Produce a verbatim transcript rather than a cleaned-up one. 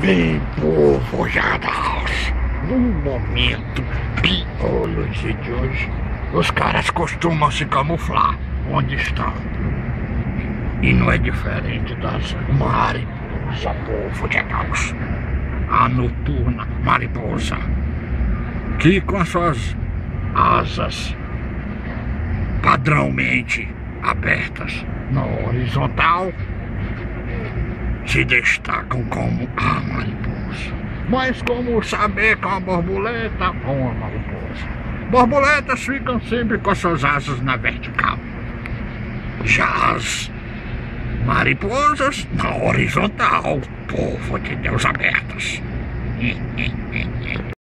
Bem, povoadas, no momento piologia de hoje, os caras costumam se camuflar onde estão. E não é diferente das mariposas, povo de Deus. A noturna mariposa, que com suas asas padrãomente abertas na horizontal, se destacam como a mariposa. Mas como saber que é uma borboleta ou uma mariposa? Borboletas ficam sempre com suas asas na vertical. Já as mariposas na horizontal, povo de Deus abertas.